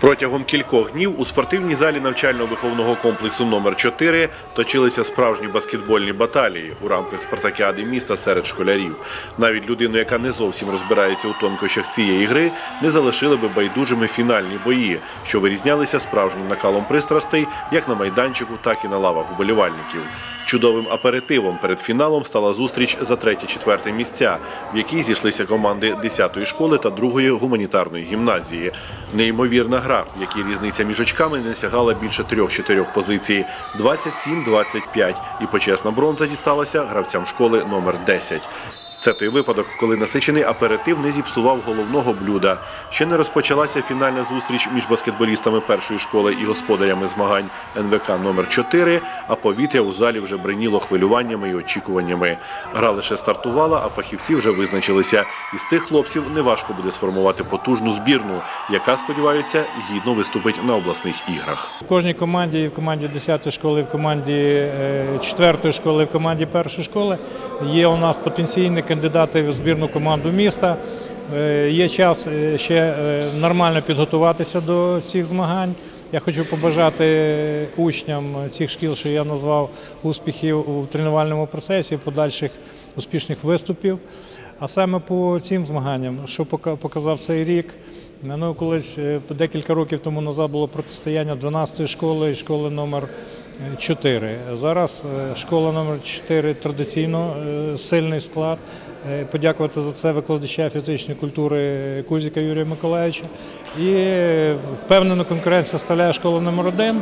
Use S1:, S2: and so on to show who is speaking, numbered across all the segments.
S1: Протягом кількох днів у спортивній залі навчально-виховного комплексу номер 4 точилися справжні баскетбольні баталії у рамках спартакіади міста серед школярів. Навіть людину, яка не зовсім розбирається у тонкощах цієї гри, не залишили би байдужими фінальні бої, що вирізнялися справжнім накалом пристрастей як на майданчику, так і на лавах вболівальників. Чудовим аперитивом перед фіналом стала зустріч за 3-4 місця, в якій зійшлися команди 10-ї школи та 2-ї гуманітарної гімназії. Неймовірна гра, в якій різниця між очками не сягала більше 3-4 позицій – 27-25, і почесна бронза дісталася гравцям школи номер 10. Це той випадок, коли насичений аперитив не зіпсував головного блюда. Ще не розпочалася фінальна зустріч між баскетболістами першої школи і господарями змагань НВК номер 4, а повітря у залі вже бриніло хвилюваннями і очікуваннями. Гра лише стартувала, а фахівці вже визначилися. Із цих хлопців неважко буде сформувати потужну збірну, яка, сподіваються, гідно виступить на обласних іграх.
S2: В кожній команді, і в команді 10-ї школи, і в команді 4-ї школи, і в команді 1-ї школи є у нас потенційні кандидати в збірну команду міста. Є час ще нормально підготуватися до цих змагань. Я хочу побажати учням цих шкіл, що я назвав, успіхів у тренувальному процесі, подальших успішних виступів. А саме по цим змаганням, що показав цей рік, колись декілька років тому назад було протистояння 12-ї школи і школи номер 4. Зараз школа номер 4 традиційно сильний склад. Подякувати за це викладача фізичної культури Кузіка Юрія Миколаївича. І впевнену конкуренцію ставляє школа номер 1,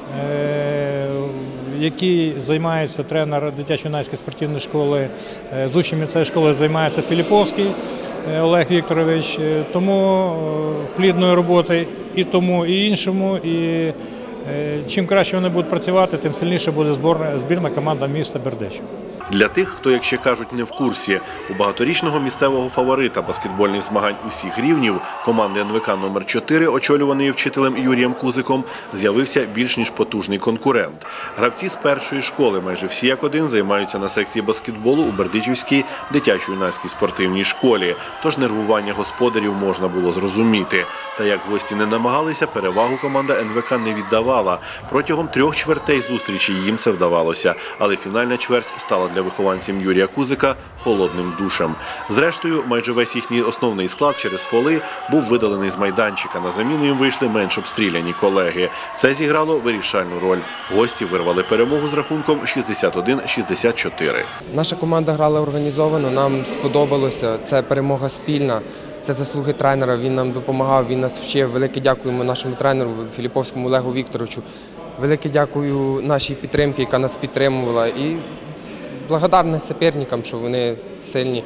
S2: який займається тренер дитячо-юнацької спортивної школи, з учнями цієї школи займається Філіповський Олег Вікторович. Тому плідної роботи і тому, і іншому. І чим краще вони будуть працювати, тим сильніше буде збірна команда міста Бердичів.
S1: Для тих, хто, як ще кажуть, не в курсі, у багаторічного місцевого фаворита баскетбольних змагань усіх рівнів команди НВК номер 4, очолюваної вчителем Юрієм Кузиком, з'явився більш ніж потужний конкурент. Гравці з першої школи, майже всі як один, займаються на секції баскетболу у Бердичівській дитячо-юнацькій спортивній школі, тож нервування господарів можна було зрозуміти. Та як гості не намагалися, перевагу команда НВК не віддавала. Протягом 3 чвертей зустрічі їм це вдавалося, але фінальна чверть стала для вихованців Юрія Кузика холодним душем. Зрештою, майже весь їхній основний склад через фоли був видалений з майданчика. На заміну їм вийшли менш обстріляні колеги. Це зіграло вирішальну роль. Гості вирвали перемогу з рахунком 61-64.
S3: Наша команда грала організовано, нам сподобалося. Це перемога спільна. Це заслуги тренера, він нам допомагав, він нас вчив. Велике дякуємо нашому тренеру Філіповському Олегу Вікторовичу. Велике дякую нашій підтримці, яка нас підтримувала. І благодарність суперникам, що вони сильні.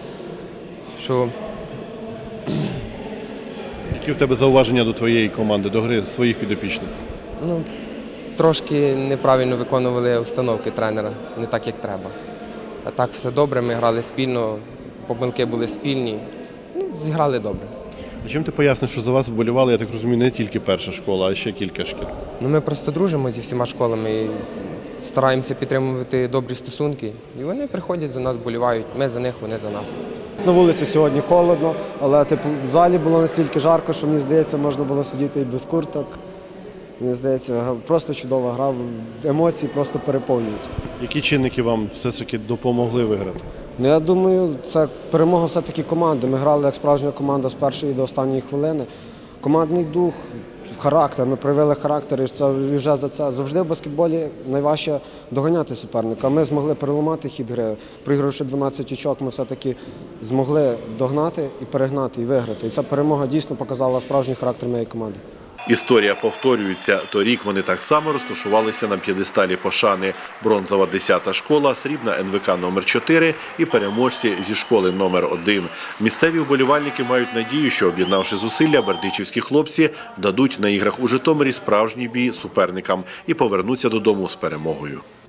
S1: Які в тебе зауваження до твоєї команди, до гри своїх підопічних?
S3: Трошки неправильно виконували установки тренера, не так, як треба. А так все добре, ми грали спільно, помилки були спільні. Зіграли добре.
S1: А чим ти поясниш, що за вас вболівали, я так розумію, не тільки перша школа, а ще кілька шкіл?
S3: Ми просто дружимо зі всіма школами і стараємося підтримувати добрі стосунки. І вони приходять за нас, вболівають. Ми за них, вони за нас.
S4: На вулиці сьогодні холодно, але в залі було настільки жарко, що, мені здається, можна було сидіти і без курток. Мені здається, просто чудова гра, емоції просто переповнюють.
S1: Які чинники вам все ж таки допомогли виграти?
S4: Я думаю, це перемога все-таки команди. Ми грали як справжня команда з першої до останньої хвилини. Командний дух, характер, ми проявили характер, і це вже за це. Завжди в баскетболі найважче доганяти суперника. Ми змогли переламати хід гри. Проігравши 12 очок, ми все-таки змогли догнати і перегнати, і виграти. І ця перемога дійсно показала справжній характер моєї команди.
S1: Історія повторюється. Торік вони так само розташувалися на п'єдесталі пошани. Бронзова 10-та школа, срібна НВК номер 4 і переможці зі школи номер 1. Місцеві вболівальники мають надію, що, об'єднавши зусилля, бердичівські хлопці дадуть на іграх у Житомирі справжній бій суперникам і повернуться додому з перемогою.